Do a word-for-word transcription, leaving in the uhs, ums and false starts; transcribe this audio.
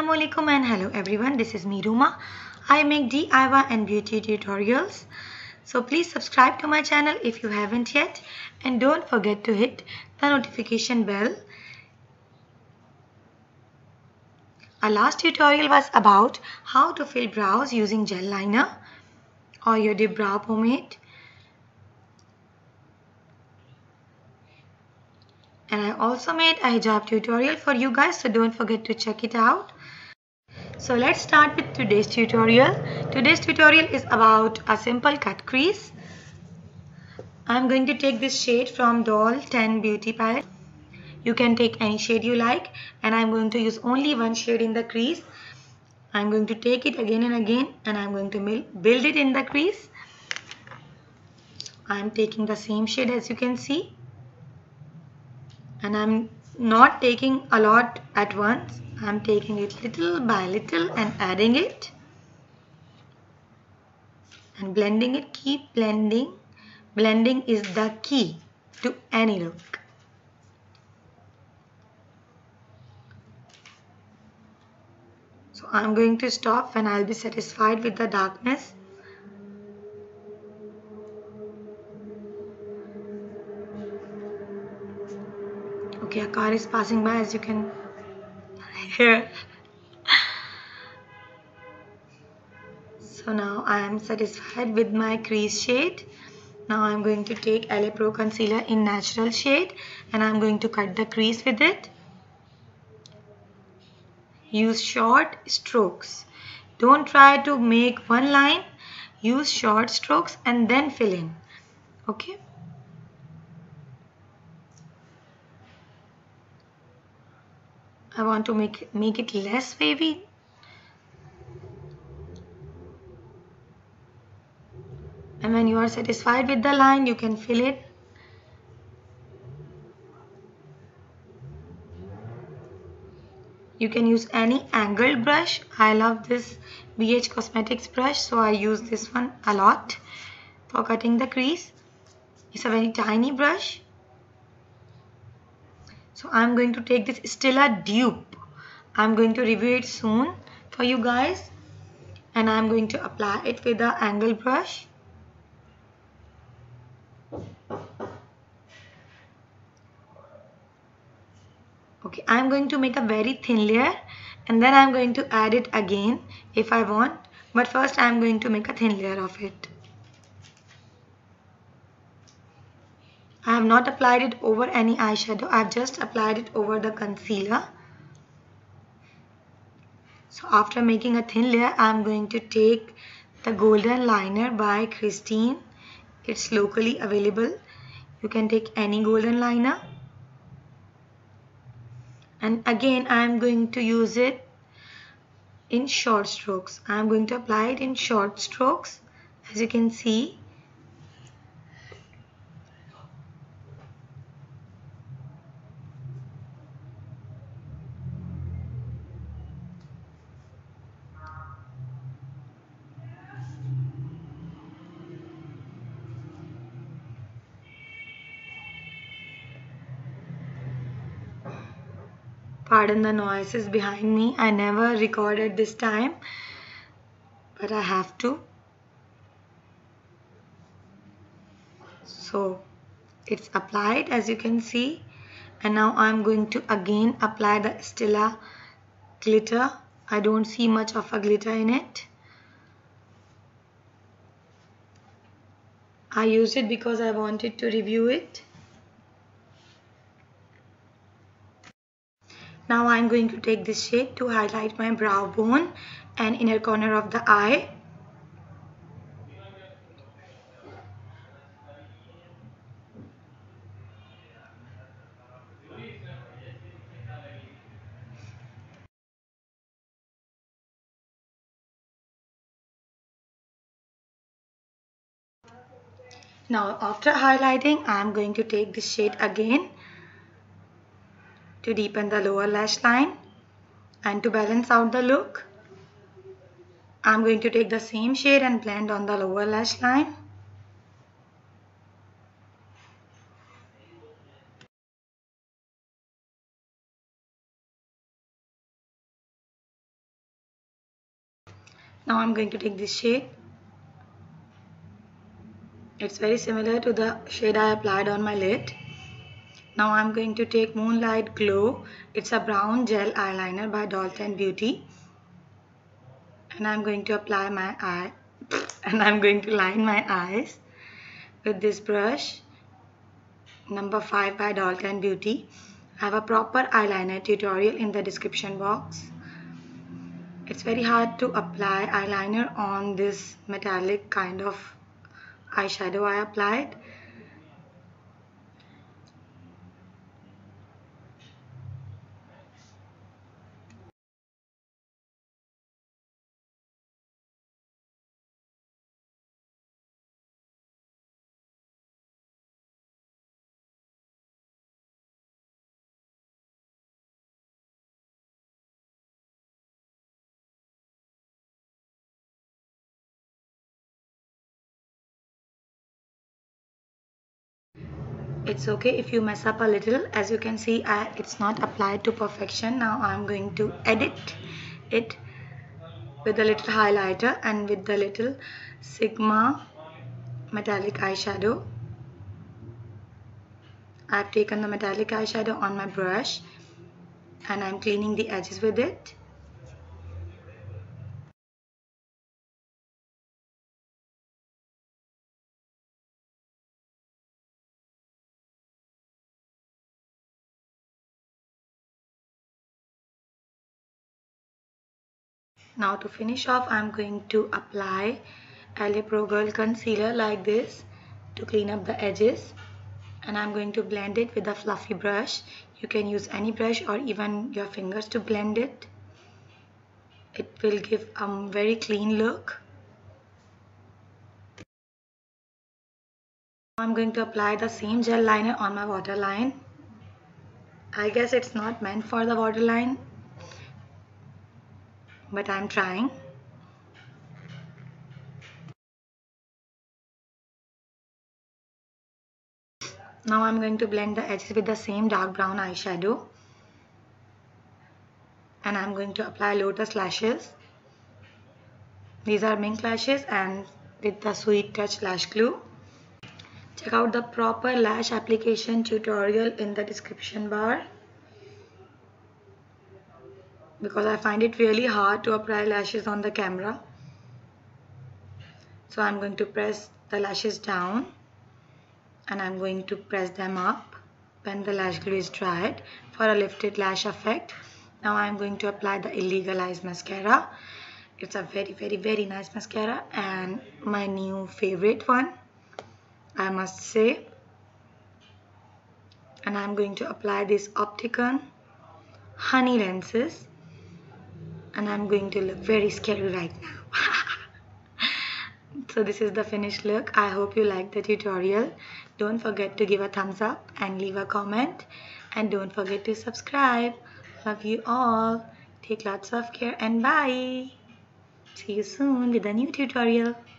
Assalamualaikum and hello everyone, this is me Ruma. I make D I Y and beauty tutorials. So please subscribe to my channel if you haven't yet, and don't forget to hit the notification bell. Our last tutorial was about how to fill brows using gel liner or your dip brow pomade. And I also made a hijab tutorial for you guys, so don't forget to check it out. So let's start with today's tutorial. Today's tutorial is about a simple cut crease. I'm going to take this shade from Doll ten Beauty Palette. You can take any shade you like, and I'm going to use only one shade in the crease. I'm going to take it again and again, and I'm going to build it in the crease. I'm taking the same shade as you can see, and I'm not taking a lot at once. I'm taking it little by little and adding it and blending it. Keep blending. Blending is the key to any look. So I'm going to stop when I'll be satisfied with the darkness. Okay, a car is passing by, as you can hear. So now I am satisfied with my crease shade. Now I'm going to take L A Pro concealer in natural shade, and I'm going to cut the crease with it. Use short strokes. Don't try to make one line. Use short strokes and then fill in. Okay. I want to make, make it less wavy. And when you are satisfied with the line, you can fill it. You can use any angled brush. I love this B H Cosmetics brush, so I use this one a lot for cutting the crease. It's a very tiny brush. So I'm going to take this Stila dupe. I'm going to review it soon for you guys. And I'm going to apply it with the angle brush. Okay, I'm going to make a very thin layer, and then I'm going to add it again if I want. But first I'm going to make a thin layer of it. I have not applied it over any eyeshadow. I've just applied it over the concealer. So after making a thin layer, I'm going to take the Golden Liner by Christine. It's locally available. You can take any golden liner. And again, I'm going to use it in short strokes. I'm going to apply it in short strokes, as you can see. Pardon the noises behind me. I never recorded this time, but I have to. So it's applied, as you can see, and now I'm going to again apply the Stila glitter. I don't see much of a glitter in it. I used it because I wanted to review it. Now I'm going to take this shade to highlight my brow bone and inner corner of the eye. Now after highlighting, I'm going to take this shade again to deepen the lower lash line, and to balance out the look, I'm going to take the same shade and blend on the lower lash line. Now I'm going to take this shade. It's very similar to the shade I applied on my lid. Now I'm going to take Moonlight Glow. It's a brown gel eyeliner by Dalton Beauty. And I'm going to apply my eye. And I'm going to line my eyes with this brush. Number five by Dalton Beauty. I have a proper eyeliner tutorial in the description box. It's very hard to apply eyeliner on this metallic kind of eyeshadow I applied. It's okay if you mess up a little. As you can see, I, it's not applied to perfection. Now I'm going to edit it with a little highlighter and with the little Sigma metallic eyeshadow. I've taken the metallic eyeshadow on my brush and I'm cleaning the edges with it. Now to finish off, I'm going to apply L A Pro Girl concealer like this to clean up the edges, and I'm going to blend it with a fluffy brush. You can use any brush or even your fingers to blend it. It will give a very clean look. I'm going to apply the same gel liner on my waterline. I guess it's not meant for the waterline, but I'm trying. Now I'm going to blend the edges with the same dark brown eyeshadow, and I'm going to apply Lotus lashes. These are Mink lashes and with the Sweet Touch lash glue. Check out the proper lash application tutorial in the description bar, because I find it really hard to apply lashes on the camera. So I'm going to press the lashes down and I'm going to press them up when the lash glue is dried for a lifted lash effect. Now I'm going to apply the Illegal Eyes mascara. It's a very very very nice mascara and my new favorite one, I must say. And I'm going to apply this Opticon Honey lenses, and I'm going to look very scary right now. So this is the finished look. I hope you liked the tutorial. Don't forget to give a thumbs up and leave a comment, and don't forget to subscribe. Love you all. Take lots of care and bye. See you soon with a new tutorial.